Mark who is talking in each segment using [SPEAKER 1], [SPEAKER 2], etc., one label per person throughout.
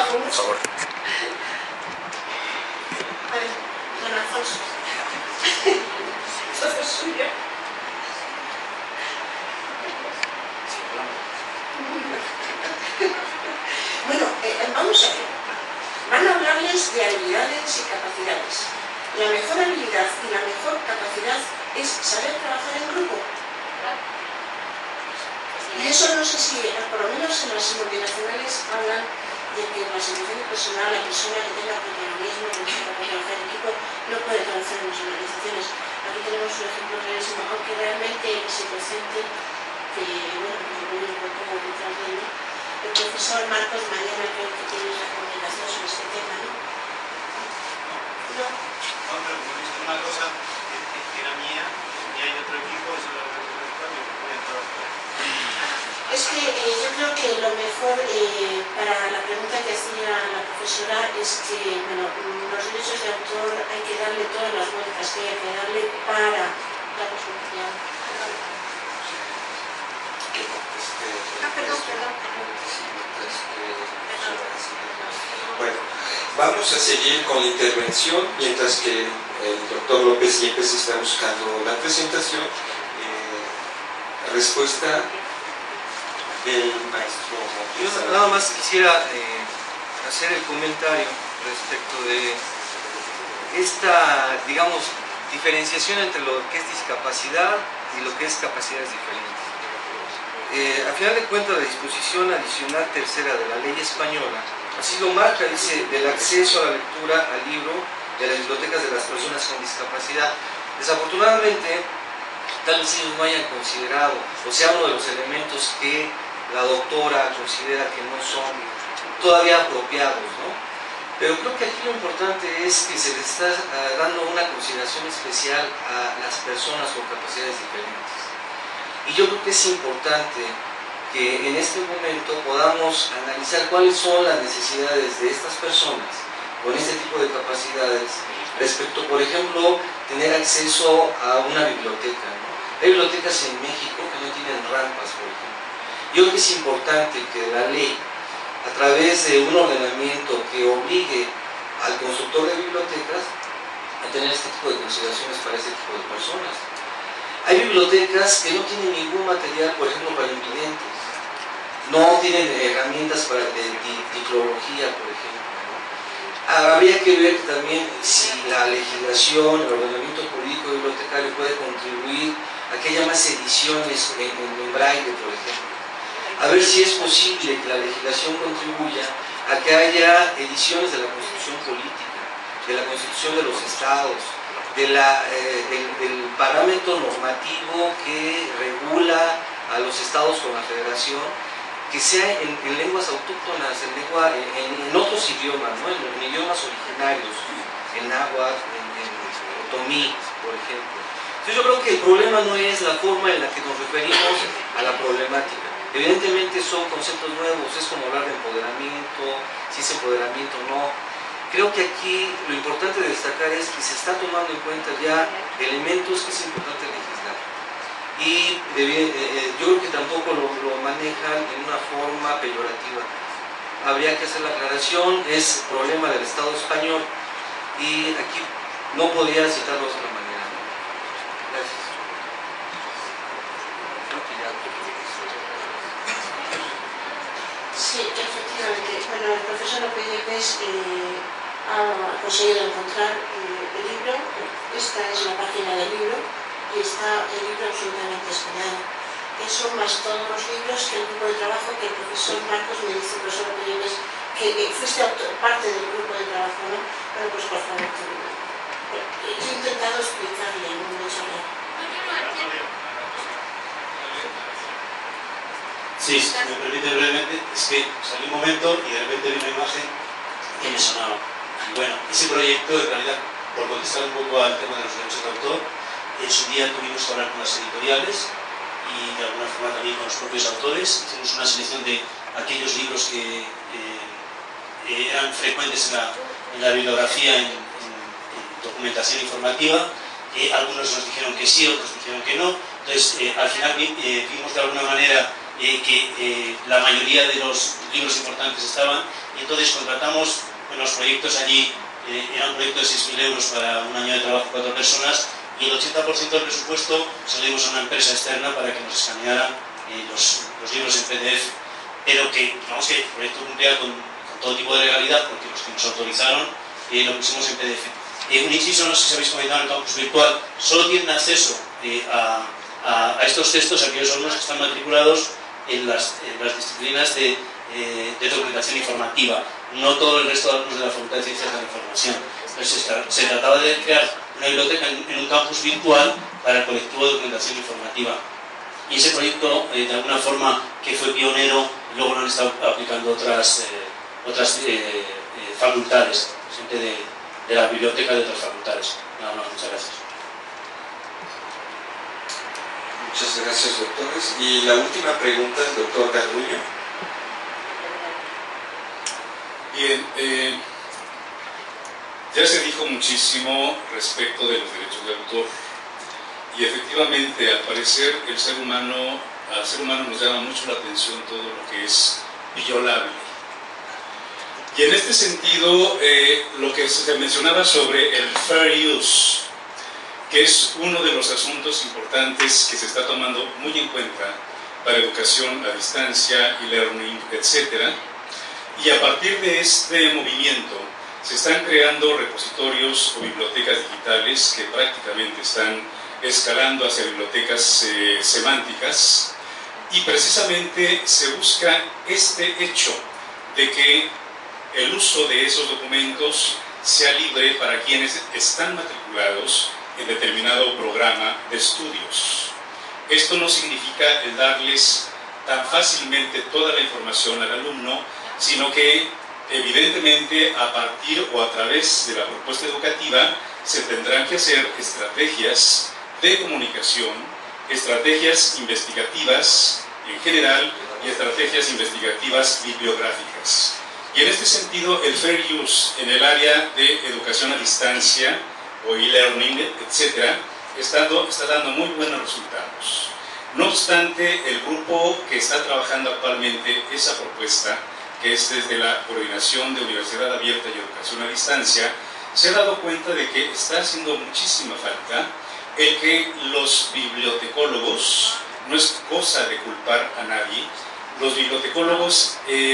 [SPEAKER 1] Por favor.
[SPEAKER 2] A ver, don Alfonso. Eso es suyo. Bueno, vamos a ver. Van a hablarles de habilidades y capacidades. La mejor habilidad y la mejor capacidad es saber trabajar en grupo. Y eso no sé si, por lo menos en las multinacionales, hablan de que en la situación personal, la persona que tenga protagonismo, que tenga que trabajar en equipo, no puede trabajar en las organizaciones. Aquí tenemos un ejemplo clarísimo, aunque realmente se presente que, bueno, pues voy un poco detrás de él. El profesor Marcos mañana creo que tiene la comunicación sobre este tema, ¿no? No.
[SPEAKER 3] No, pero como he visto una cosa que era mía y hay otro equipo, eso lo reconozco y voy a trabajar.
[SPEAKER 2] Es que yo creo que lo mejor para la pregunta que hacía la profesora es que, bueno, los derechos de autor hay que darle todas las vueltas que hay que darle para dar solución.
[SPEAKER 4] Bueno, vamos a seguir con la intervención mientras que el doctor López Yepes está buscando la presentación. Respuesta del maestro.
[SPEAKER 5] Yo nada más quisiera hacer el comentario respecto de esta, digamos, diferenciación entre lo que es discapacidad y lo que es capacidades diferentes. A final de cuentas, la disposición adicional tercera de la ley española así lo marca, dice, del acceso a la lectura al libro de las bibliotecas de las personas con discapacidad. Desafortunadamente, tal vez ellos no hayan considerado, o sea, uno de los elementos que la doctora considera que no son todavía apropiados, ¿no? Pero creo que aquí lo importante es que se le está dando una consideración especial a las personas con capacidades diferentes. Y yo creo que es importante que en este momento podamos analizar cuáles son las necesidades de estas personas con este tipo de capacidades respecto, por ejemplo, tener acceso a una biblioteca, ¿no? Hay bibliotecas en México que no tienen rampas, por ejemplo. Yo creo que es importante que la ley, a través de un ordenamiento que obligue al constructor de bibliotecas a tener este tipo de consideraciones para este tipo de personas. Hay bibliotecas que no tienen ningún material, por ejemplo, para invidentes, no tienen herramientas de ticlología, por ejemplo, ¿no? Habría que ver también si la legislación, el ordenamiento jurídico bibliotecario puede contribuir a que haya más ediciones en braille, por ejemplo. A ver si es posible que la legislación contribuya a que haya ediciones de la Constitución política, de la Constitución de los Estados, del parámetro normativo que regula a los estados con la federación, que sea en lenguas autóctonas, en otros idiomas, ¿no? en idiomas originarios, en náhuatl, en otomí, por ejemplo. Entonces yo creo que el problema no es la forma en la que nos referimos a la problemática. Evidentemente son conceptos nuevos, es como hablar de empoderamiento, si es empoderamiento o no. Creo que aquí lo importante de destacar es que se está tomando en cuenta ya elementos que es importante legislar. Y yo creo que tampoco lo manejan en una forma peyorativa. Habría que hacer la aclaración, es problema del Estado español y aquí no podía citarlo de otra manera, ¿no? Gracias.
[SPEAKER 2] Sí, efectivamente. Bueno, el profesor López Yepes ha conseguido encontrar el libro. Esta es la página del libro y está el libro absolutamente escaneado. Eso más todos los libros que el grupo de trabajo que el profesor Marcos me dice, el profesor López Yepes, que fuiste parte del grupo de trabajo, ¿no? Bueno, pues por favor, he intentado explicarle en un hecho real.
[SPEAKER 3] Sí, si me permite brevemente, es que salió un momento y de repente vi una imagen que me sonaba. Y bueno, ese proyecto, en realidad, por contestar un poco al tema de los derechos de autor, en su día tuvimos que hablar con las editoriales y de alguna forma también con los propios autores. Hicimos una selección de aquellos libros que eran frecuentes en la bibliografía, en documentación informativa. Algunos nos dijeron que sí, otros dijeron que no. Entonces, al final vimos de alguna manera que la mayoría de los libros importantes estaban, y entonces contratamos los proyectos allí. Era un proyecto de 6.000 euros para un año de trabajo, 4 personas, y el 80% del presupuesto se lo dimos a una empresa externa para que nos escaneara los libros en PDF, pero que, digamos que el proyecto cumplía con todo tipo de legalidad, porque los que nos autorizaron lo pusimos en PDF. Un inciso, no sé si habéis comentado en el campus virtual, solo tienen acceso a estos textos aquellos alumnos que están matriculados en las disciplinas de documentación informativa, no todo el resto de alumnos de la Facultad de Ciencias de la Información. Entonces se trataba de crear una biblioteca en un campus virtual para el colectivo de documentación informativa. Y ese proyecto, de alguna forma, que fue pionero, luego lo han estado aplicando otras facultades, gente de la biblioteca de otras facultades. Nada más, muchas gracias.
[SPEAKER 4] Muchas gracias, doctores. Y la última pregunta, el doctor Garduño.
[SPEAKER 1] Bien, ya se dijo muchísimo respecto de los derechos de autor, y efectivamente, al parecer, al ser humano nos llama mucho la atención todo lo que es violable. Y en este sentido, lo que se mencionaba sobre el fair use, que es uno de los asuntos importantes que se está tomando muy en cuenta para educación a distancia, e-learning, etc. Y a partir de este movimiento se están creando repositorios o bibliotecas digitales que prácticamente están escalando hacia bibliotecas semánticas, y precisamente se busca este hecho de que el uso de esos documentos sea libre para quienes están matriculados en determinado programa de estudios. Esto no significa el darles tan fácilmente toda la información al alumno, sino que evidentemente a partir o a través de la propuesta educativa se tendrán que hacer estrategias de comunicación, estrategias investigativas en general y estrategias investigativas bibliográficas. Y en este sentido, el fair use en el área de educación a distancia o e-learning, etc., está dando muy buenos resultados. No obstante, el grupo que está trabajando actualmente esa propuesta, que es desde la Coordinación de Universidad Abierta y Educación a Distancia, se ha dado cuenta de que está haciendo muchísima falta el que los bibliotecólogos, no es cosa de culpar a nadie, los bibliotecólogos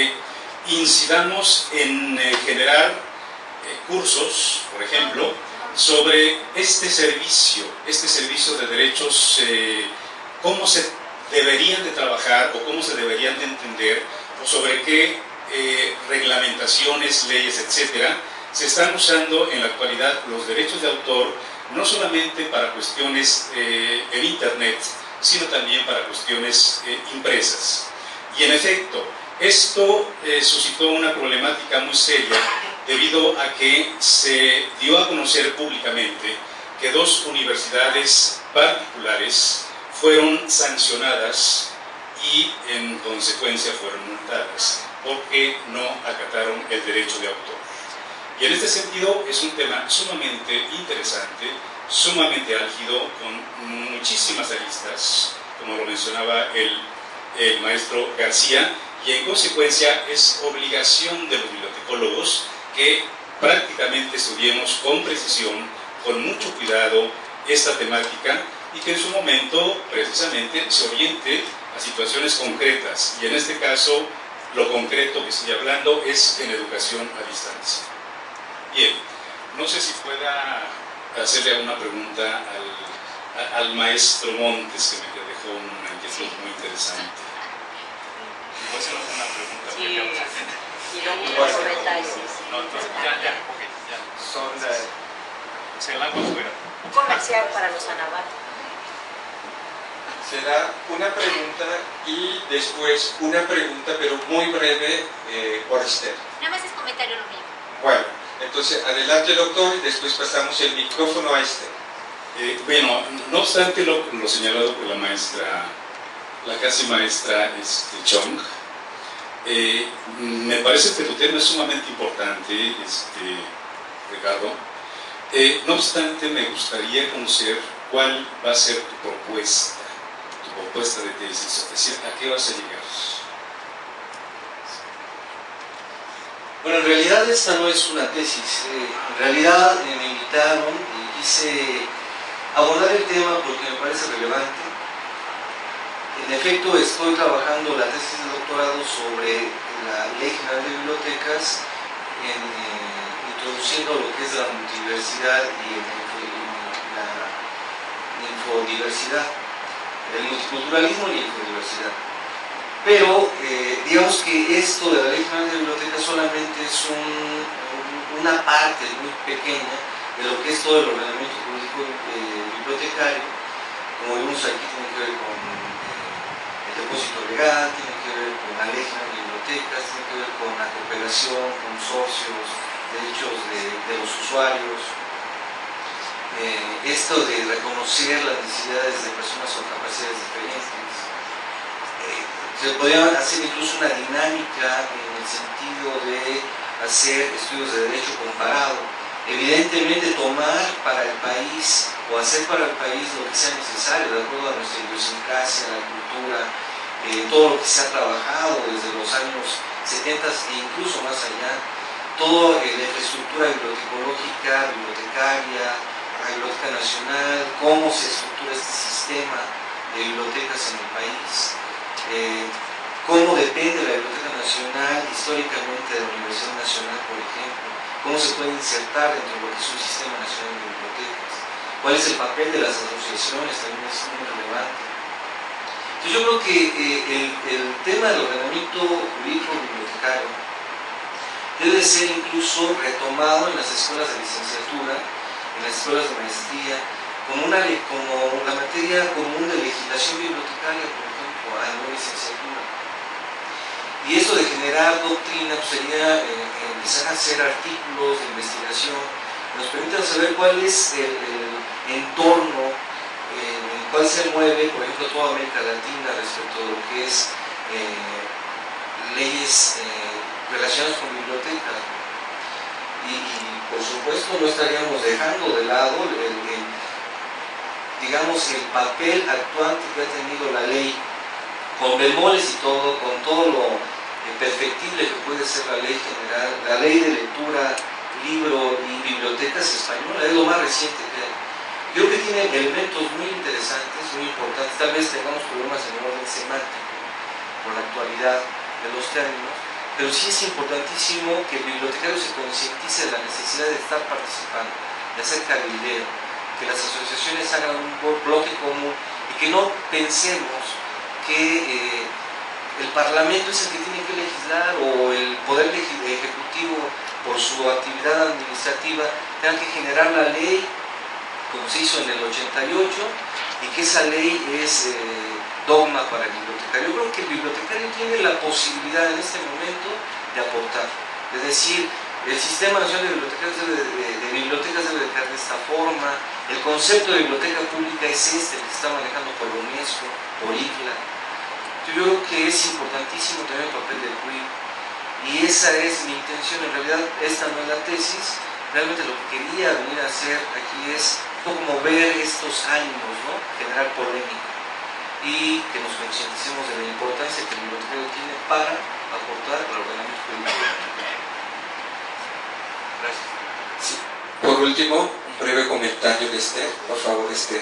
[SPEAKER 1] incidamos en generar cursos, por ejemplo, sobre este servicio de derechos, cómo se deberían de trabajar o cómo se deberían de entender, o sobre qué reglamentaciones, leyes, etcétera, se están usando en la actualidad los derechos de autor, no solamente para cuestiones en Internet, sino también para cuestiones impresas. Y en efecto, esto suscitó una problemática muy seria debido a que se dio a conocer públicamente que 2 universidades particulares fueron sancionadas y en consecuencia fueron multadas porque no acataron el derecho de autor. Y en este sentido es un tema sumamente interesante, sumamente álgido, con muchísimas aristas, como lo mencionaba el maestro García, y en consecuencia es obligación de los bibliotecólogos que prácticamente estudiemos con precisión, con mucho cuidado esta temática, y que en su momento precisamente se oriente a situaciones concretas, y en este caso lo concreto que estoy hablando es en educación a distancia. Bien, no sé si pueda hacerle alguna pregunta al maestro Montes, que me dejó una inquietud muy interesante. ¿Puedo hacer una pregunta?
[SPEAKER 6] Sí, y luego 96.
[SPEAKER 1] No, entonces ya. Son se la hago fuera.
[SPEAKER 6] Un comercial para los anabatos.
[SPEAKER 4] Será una pregunta y después una pregunta, pero muy breve, por Esther.
[SPEAKER 7] Nada más es comentario lo mío.
[SPEAKER 4] Bueno, entonces adelante, doctor, y después pasamos el micrófono a Esther.
[SPEAKER 1] Bueno, no obstante lo señalado por la maestra, la casi maestra Chong, me parece que tu tema es sumamente importante, Ricardo. No obstante, me gustaría conocer cuál va a ser tu propuesta propuesta de tesis? Es decir, ¿a qué vas a llegar?
[SPEAKER 5] Bueno, en realidad esta no es una tesis. En realidad me invitaron y quise abordar el tema porque me parece relevante. En efecto, estoy trabajando la tesis de doctorado sobre la Ley General de Bibliotecas, introduciendo lo que es la multidiversidad y la infodiversidad, el multiculturalismo y la infodiversidad. Pero digamos que esto de la Ley General de Bibliotecas solamente es una parte muy pequeña de lo que es todo el ordenamiento jurídico bibliotecario. Como vemos aquí, tiene que ver con el depósito legal, tiene que ver con la Ley General de Bibliotecas, tiene que ver con la cooperación, consorcios, derechos de los usuarios, esto de reconocer las necesidades de personas con capacidades diferentes. Se podría hacer incluso una dinámica en el sentido de hacer estudios de derecho comparado. Evidentemente tomar para el país o hacer para el país lo que sea necesario de acuerdo a nuestra idiosincrasia, la cultura, todo lo que se ha trabajado desde los años 70 e incluso más allá, toda la infraestructura bibliotecológica, bibliotecaria, la Biblioteca Nacional, cómo se estructura este sistema de bibliotecas en el país. Cómo depende la Biblioteca Nacional históricamente de la Universidad Nacional, por ejemplo, cómo se puede insertar dentro de lo que es un sistema nacional de bibliotecas, cuál es el papel de las asociaciones, también es muy relevante. Entonces yo creo que el tema del ordenamiento jurídico bibliotecario debe ser incluso retomado en las escuelas de licenciatura, en las escuelas de maestría, como la materia común de legislación bibliotecaria, por ejemplo, a nivel licenciatura. Y esto de generar doctrina pues sería empezar a hacer artículos de investigación que nos permitan saber cuál es el entorno en el cual se mueve, por ejemplo, toda América Latina respecto a lo que es leyes relacionadas con bibliotecas. Y por supuesto no estaríamos dejando de lado digamos, el papel actuante que ha tenido la ley, con bemoles y todo, con todo lo perfectible que puede ser la ley general, la ley de lectura, libro y bibliotecas española, es lo más reciente que hay. Creo que tiene elementos muy interesantes, muy importantes, tal vez tengamos problemas en el orden semántico por la actualidad de los términos, pero sí es importantísimo que el bibliotecario se concientice de la necesidad de estar participando, de hacer cabildeo, que las asociaciones hagan un bloque común y que no pensemos que el Parlamento es el que tiene que legislar o el Poder Ejecutivo por su actividad administrativa tenga que generar la ley como se hizo en el 88 y que esa ley es dogma para el bibliotecario. Yo creo que el bibliotecario tiene la posibilidad en este momento de aportar, de decir, el Sistema Nacional de Bibliotecas debe de quedar de esta forma, el concepto de biblioteca pública es el que se está manejando por la UNESCO, por ICLA. Yo creo que es importantísimo tener el papel del CUIB y esa es mi intención. En realidad esta no es la tesis, realmente lo que quería venir a hacer aquí es un poco mover estos ánimos, ¿no? Generar polémica y que nos concienticemos de la importancia que el bibliotecario tiene para aportar al ordenamiento jurídico. Gracias.
[SPEAKER 4] Sí. Por último, un breve comentario de Esther, por favor, Esther.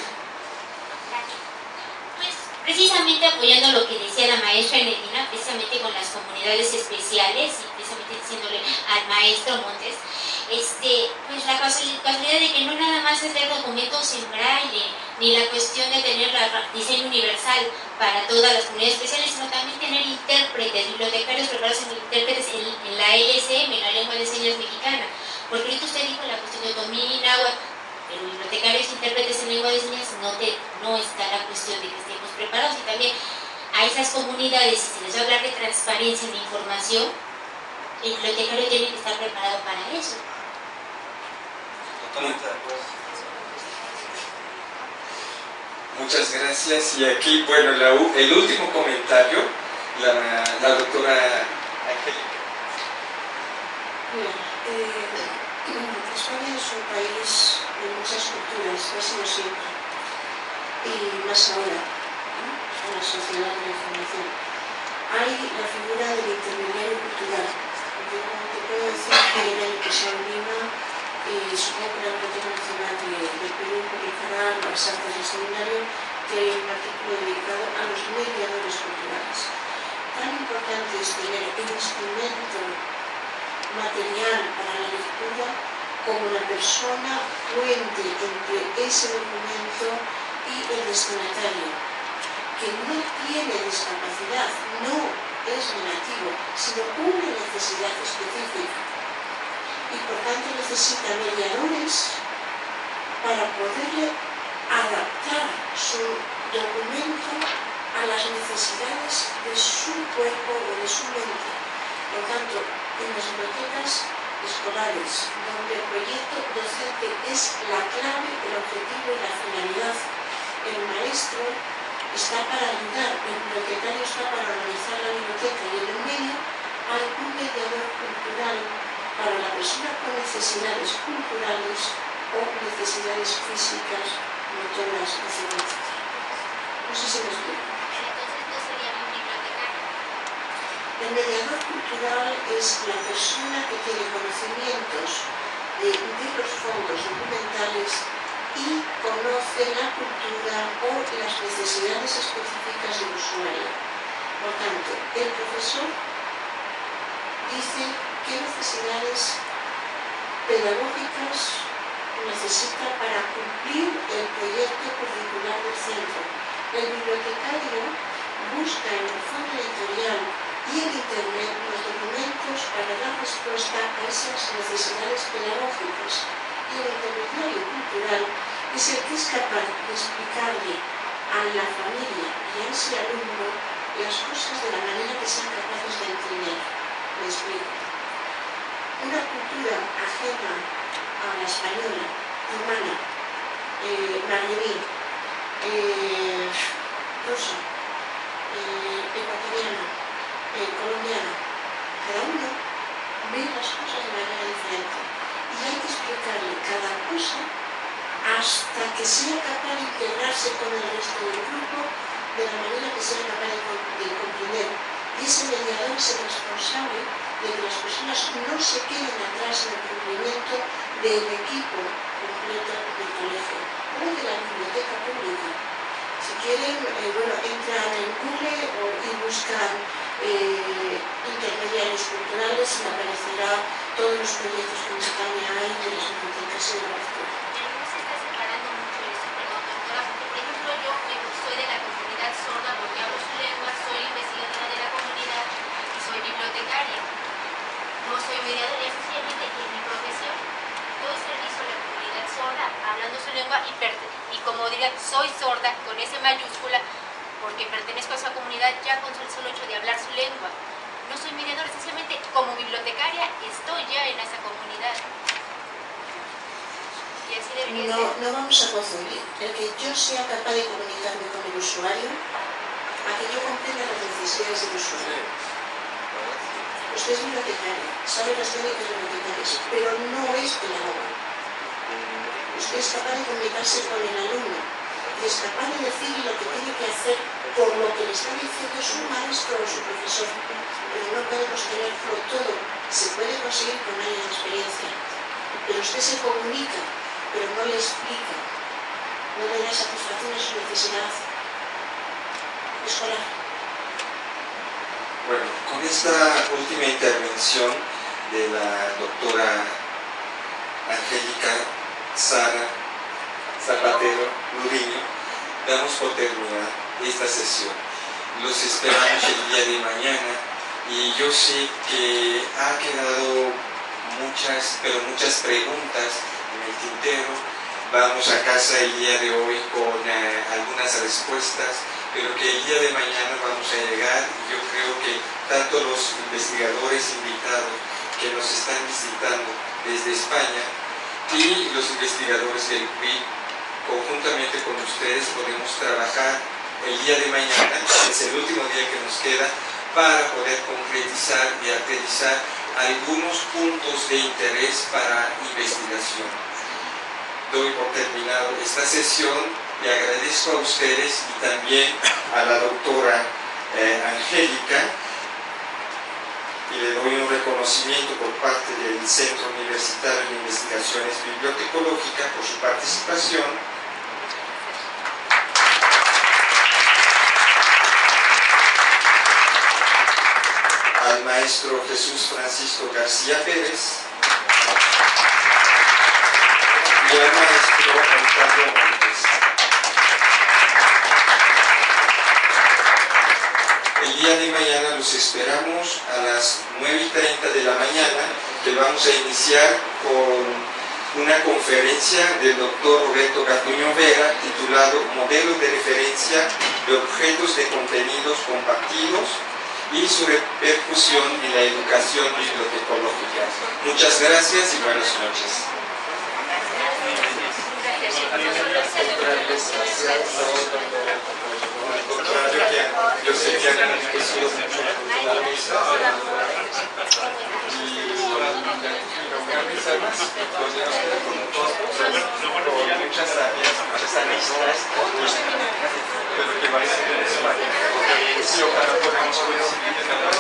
[SPEAKER 7] Pues precisamente apoyando lo que decía la maestra Enetina, precisamente con las comunidades especiales y precisamente diciéndole al maestro Montes, pues la casualidad de que no nada más es ver documentos en braille, ni la cuestión de tener el diseño universal para todas las comunidades especiales, sino también tener intérpretes, bibliotecarios preparados en intérpretes en la LSM, en la lengua de señas mexicana. Porque ahorita usted dijo la cuestión de otomí y náhuatl, pero bibliotecarios intérpretes en lengua de señas no está la cuestión de que estemos preparados. Y también a esas comunidades, si se les va a hablar de transparencia de información, el bibliotecario tiene que estar preparado para eso.
[SPEAKER 5] Totalmente de acuerdo.
[SPEAKER 4] Muchas gracias. Y aquí, bueno, el último comentario, la doctora Angélica.
[SPEAKER 2] España es un país de muchas culturas, más no siempre, y más ahora. en la sociedad de la información. Hay la figura del intermediario cultural. Yo te puedo decir que el año pasado en Lima, supongo que la Biblioteca Nacional del Perú publicará en las artes del seminario que hay un artículo dedicado a los mediadores culturales. Tan importante es tener un instrumento material para la lectura como la persona puente entre ese documento y el destinatario, que no tiene discapacidad, no es negativo, sino una necesidad específica y por tanto necesita mediadores para poderle adaptar su documento a las necesidades de su cuerpo o de su mente. Por tanto, en las bibliotecas escolares, donde el proyecto docente es la clave, el objetivo y la finalidad, el maestro está para ayudar, el bibliotecario está para organizar la biblioteca y en el medio hay un mediador cultural para la persona con necesidades culturales o necesidades físicas, motoras, etc. No sé si me explico.
[SPEAKER 7] Entonces no sería un bibliotecario.
[SPEAKER 2] El mediador cultural es la persona que tiene conocimientos de los fondos documentales y conoce la cultura o las necesidades específicas del usuario. Por tanto, el profesor dice qué necesidades pedagógicas necesita para cumplir el proyecto curricular del centro. El bibliotecario busca en el fondo editorial y en Internet los documentos para dar respuesta a esas necesidades pedagógicas. Y el intermediario cultural es el que es capaz de explicarle a la familia y a ese alumno las cosas de la manera que sean capaces de entender. Me explico. Una cultura ajena a la española, rumana, marroquí, rusa, ecuatoriana, colombiana, cada uno ve las cosas de manera diferente y hay que explicarle cada cosa hasta que sea capaz de integrarse con el resto del grupo de la manera que sea capaz de comprender. Y ese mediador es el responsable de que las personas no se queden atrás en el cumplimiento del equipo completo del colegio o de la biblioteca pública. Si quieren, entran en Google y buscan intermediarios culturales y aparecerá todos los proyectos que en España hay de las bibliotecas y de la lectura.
[SPEAKER 7] No se está separando mucho eso, perdón, doctora, porque por ejemplo yo soy de la comunidad sorda porque hablo su lengua, soy investigadora de la comunidad y soy bibliotecaria. No soy mediadora, sencillamente en mi profesión doy servicio a la comunidad sorda, hablando su lengua y como diría, soy sorda con S mayúscula porque pertenezco a esa comunidad ya con el solo hecho de hablar su lengua. No soy mediadora, sencillamente como bibliotecaria estoy ya en esa comunidad. Y así debería ser.
[SPEAKER 2] No vamos a confundir. El que yo sea capaz de comunicarme con el usuario, a que yo comprenda las necesidades del usuario. Usted es bibliotecaria, sabe las técnicas bibliotecarias, pero no es pedagoga. Usted es capaz de comunicarse con el alumno y es capaz de decirle lo que tiene que hacer por lo que le está diciendo su maestro o su profesor. Pero no podemos tenerlo todo. Se puede conseguir con años de experiencia. Pero usted se comunica, pero no le explica. No le da satisfacción a su necesidad escolar.
[SPEAKER 4] Bueno, con esta última intervención de la doctora Angélica Sara Zapatero Luriño, damos por terminada esta sesión. Los esperamos el día de mañana y yo sé que ha quedado muchas preguntas en el tintero. Vamos a casa el día de hoy con algunas respuestas, pero que el día de mañana vamos a llegar y yo creo que tanto los investigadores invitados que nos están visitando desde España y los investigadores del CUIC, conjuntamente con ustedes podemos trabajar el día de mañana, es el último día que nos queda, para poder concretizar y aterrizar algunos puntos de interés para investigación. Doy por terminado esta sesión Le agradezco a ustedes y también a la doctora Angélica, y le doy un reconocimiento por parte del Centro Universitario de Investigaciones Bibliotecológicas por su participación. Al maestro Jesús Francisco García Pérez y al maestro Octavio Montes. El día de mañana los esperamos a las 9:30 de la mañana, que vamos a iniciar con una conferencia del doctor Roberto Garduño Vera titulado Modelo de referencia de objetos de contenidos compartidos y su repercusión en la educación bibliotecológica. Muchas gracias y buenas noches. Al contrario, yo sé que han enriquecido mucho la mesa y organizarlas con muchas áreas, muchas aristas, pero que va a ser necesario. Y ojalá podamos coincidir en